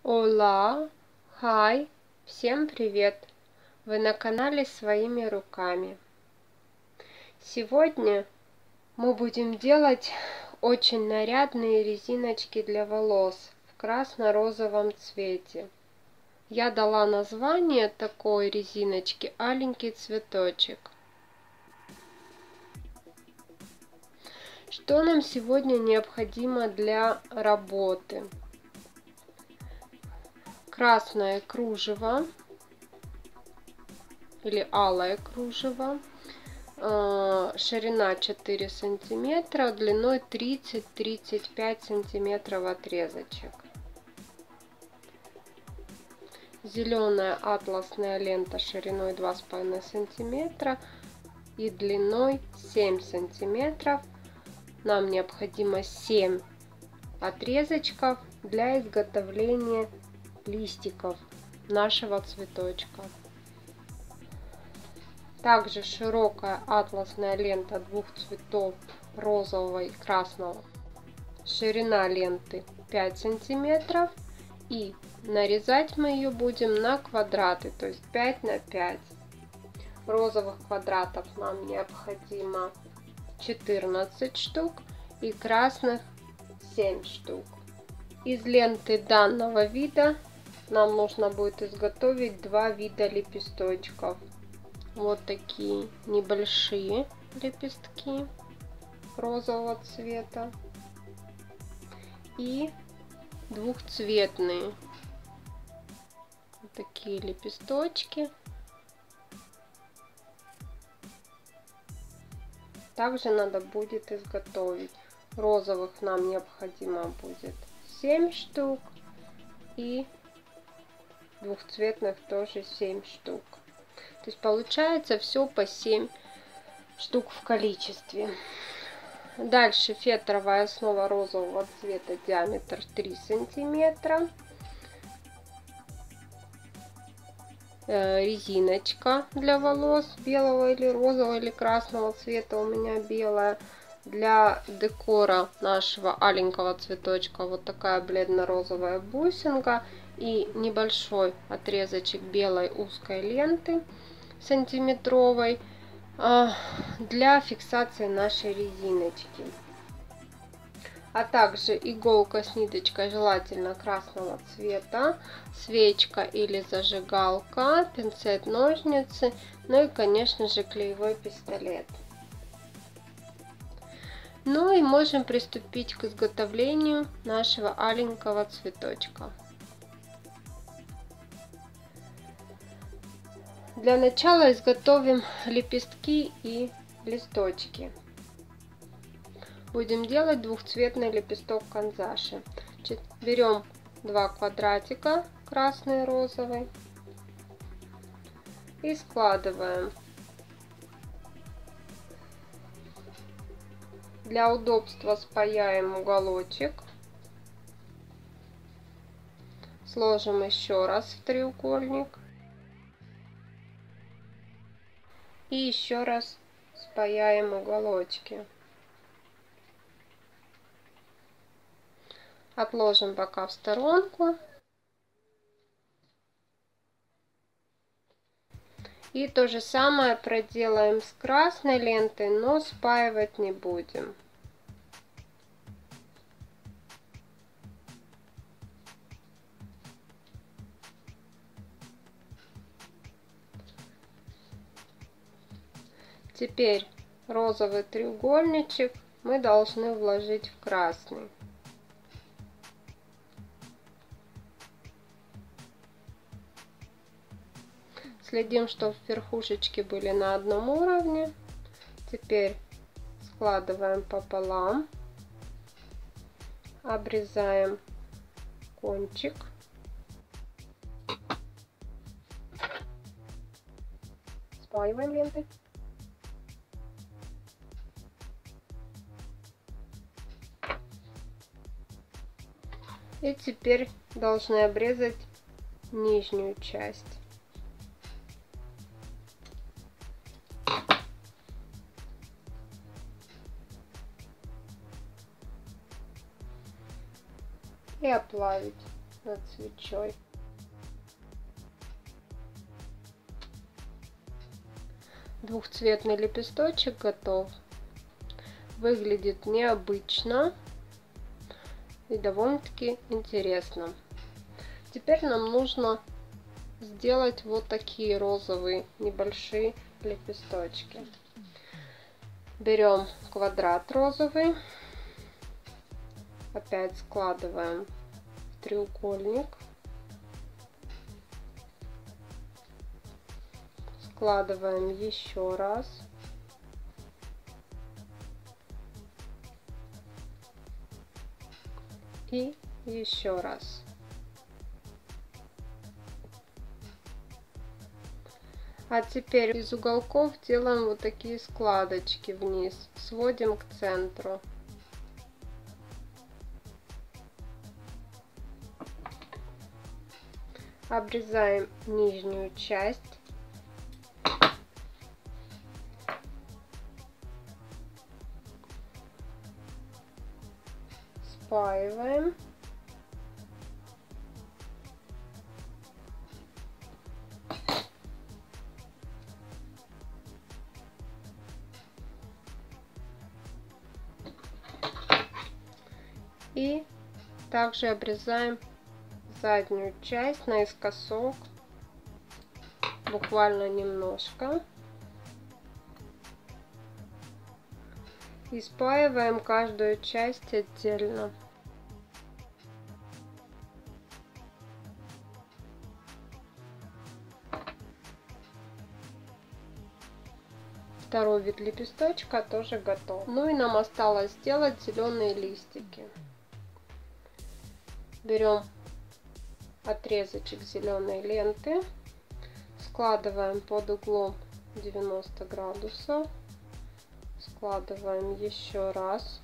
Ола, хай, всем привет! Вы на канале Своими руками. Сегодня мы будем делать очень нарядные резиночки для волос в красно-розовом цвете. Я дала название такой резиночки «Аленький цветочек». Что нам сегодня необходимо для работы? Красное кружево или алое кружево, ширина 4 сантиметра, длиной 30-35 сантиметров отрезочек. Зеленая атласная лента шириной 2,5 сантиметра и длиной 7 сантиметров. Нам необходимо 7 отрезочков для изготовления листиков нашего цветочка. Также широкая атласная лента двух цветов, розового и красного. Ширина ленты 5 сантиметров, и нарезать мы ее будем на квадраты, то есть 5 на 5. Розовых квадратов нам необходимо 14 штук и красных 7 штук. Из ленты данного вида нам нужно будет изготовить два вида лепесточков. Вот такие небольшие лепестки розового цвета и двухцветные вот такие лепесточки. Также надо будет изготовить. Розовых нам необходимо будет 7 штук и двухцветных тоже 7 штук. То есть получается все по 7 штук в количестве. Дальше фетровая основа розового цвета, диаметр 3 сантиметра. Резиночка для волос белого или розового или красного цвета, у меня белая. Для декора нашего аленького цветочка вот такая бледно-розовая бусинка и небольшой отрезочек белой узкой ленты сантиметровой для фиксации нашей резиночки. А также иголка с ниточкой, желательно красного цвета, свечка или зажигалка, пинцет, ножницы, ну и, конечно же, клеевой пистолет. Ну и можем приступить к изготовлению нашего аленького цветочка. Для начала изготовим лепестки и листочки. Будем делать двухцветный лепесток канзаши. Берем два квадратика, красный и розовый, и складываем. Для удобства спаяем уголочек. Сложим еще раз в треугольник. И еще раз спаяем уголочки. Отложим пока в сторонку. И то же самое проделаем с красной лентой, но спаивать не будем. Теперь розовый треугольничек мы должны вложить в красный. Следим, чтобы верхушечки были на одном уровне. Теперь складываем пополам, обрезаем кончик. Спаиваем лентой. И теперь должны обрезать нижнюю часть. И оплавить над свечой. Двухцветный лепесточек готов. Выглядит необычно и довольно-таки интересно. Теперь нам нужно сделать вот такие розовые небольшие лепесточки. Берем квадрат розовый, опять складываем в треугольник, складываем еще раз, и еще раз. А теперь из уголков делаем вот такие складочки вниз, сводим к центру. Обрезаем нижнюю часть. Спаиваем. И также обрезаем заднюю часть наискосок, буквально немножко. И спаиваем каждую часть отдельно. Второй вид лепесточка тоже готов. Ну и нам осталось сделать зеленые листики. Берем отрезочек зеленой ленты, складываем под углом 90 градусов, складываем еще раз,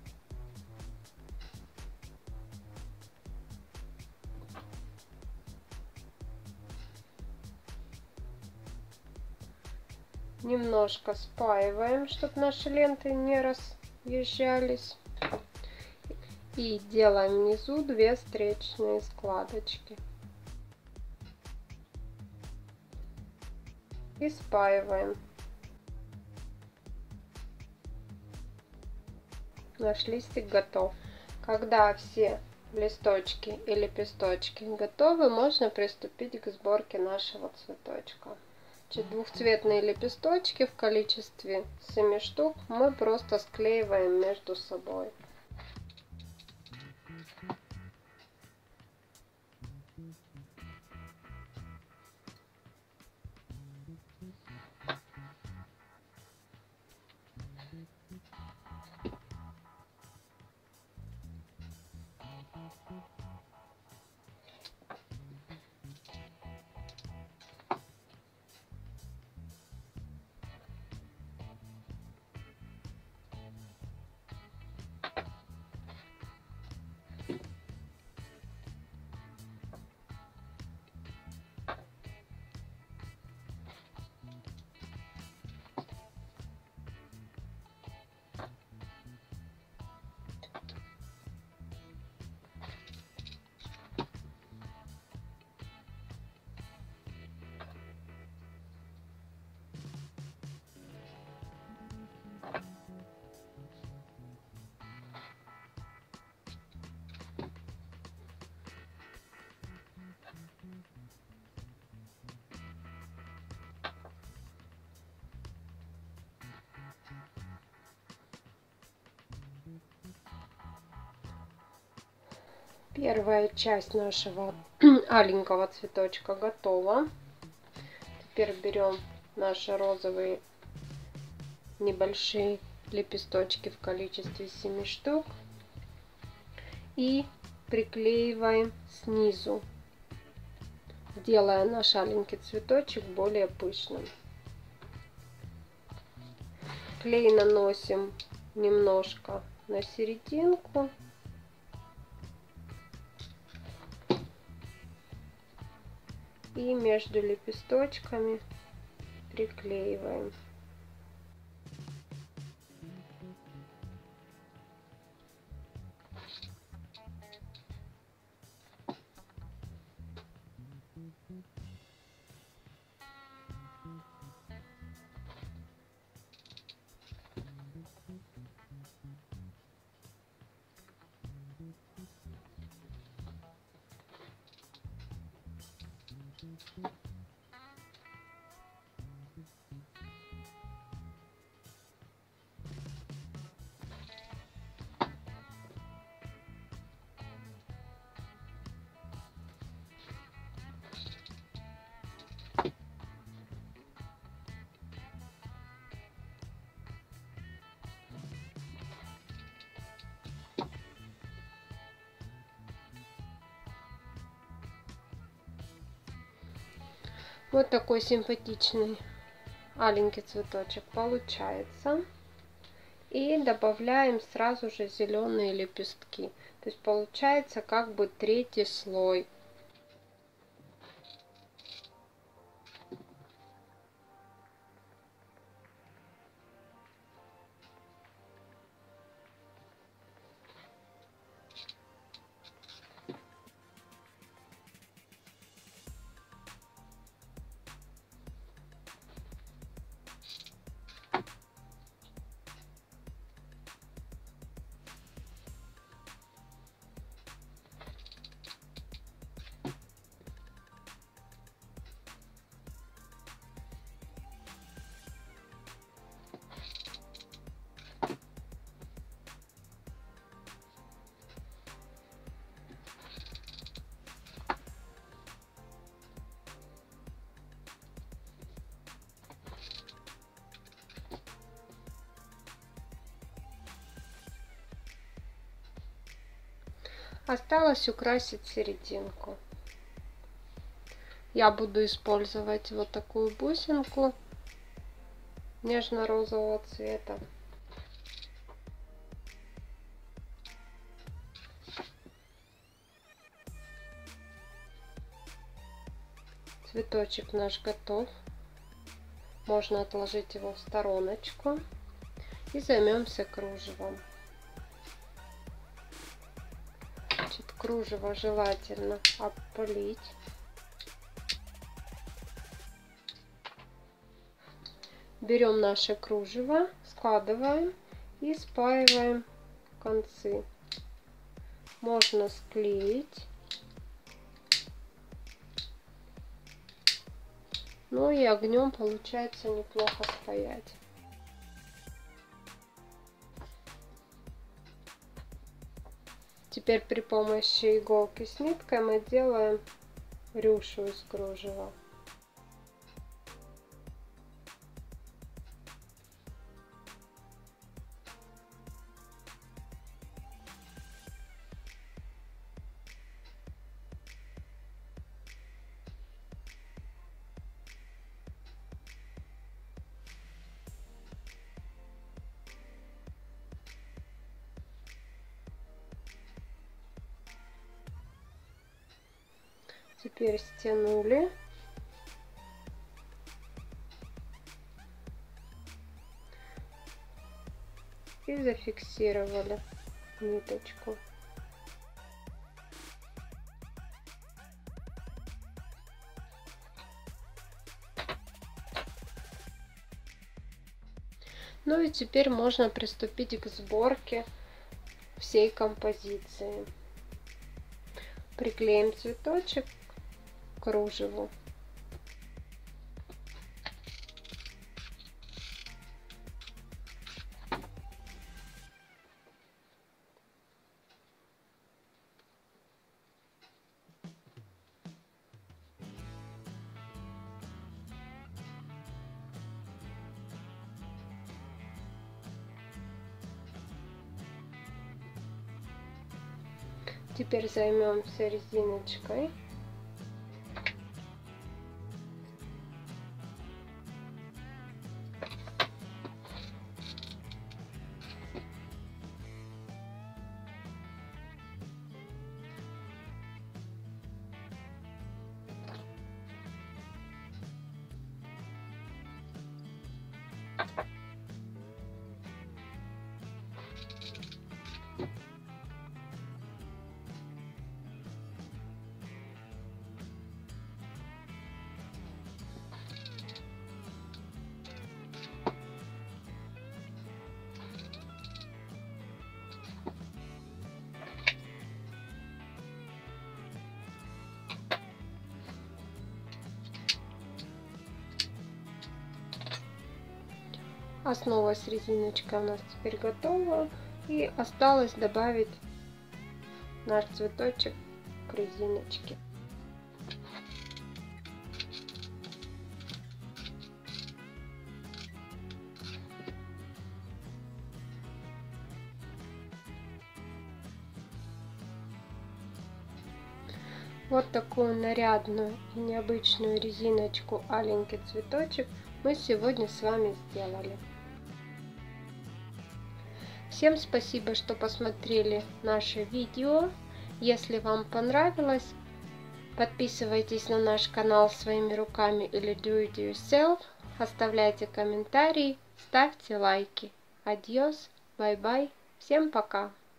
немножко спаиваем, чтобы наши ленты не разъезжались. И делаем внизу 2 встречные складочки. И спаиваем. Наш листик готов. Когда все листочки и лепесточки готовы, можно приступить к сборке нашего цветочка. Двухцветные лепесточки в количестве 7 штук мы просто склеиваем между собой. Первая часть нашего аленького цветочка готова. Теперь берем наши розовые небольшие лепесточки в количестве 7 штук и приклеиваем снизу, делая наш аленький цветочек более пышным. Клей наносим немножко на серединку. И между лепесточками приклеиваем. Вот такой симпатичный аленький цветочек получается. И добавляем сразу же зеленые лепестки. То есть получается как бы третий слой. Осталось украсить серединку. Я буду использовать вот такую бусинку нежно-розового цвета. Цветочек наш готов. Можно отложить его в стороночку. И займемся кружевом. Кружево желательно обпылить. Берем наше кружево, складываем и спаиваем концы. Можно склеить. Ну и огнем получается неплохо спаять. Теперь при помощи иголки с ниткой мы делаем рюшу из кружева. Теперь стянули. И зафиксировали ниточку. Ну и теперь можно приступить к сборке всей композиции. Приклеим цветочек к кружеву. Теперь займемся резиночкой. Основа с резиночкой у нас теперь готова. И осталось добавить наш цветочек к резиночке. Вот такую нарядную и необычную резиночку аленький цветочек мы сегодня с вами сделали. Всем спасибо, что посмотрели наше видео. Если вам понравилось, подписывайтесь на наш канал своими руками или Do It Yourself. Оставляйте комментарии, ставьте лайки. Адьос, бай-бай, всем пока!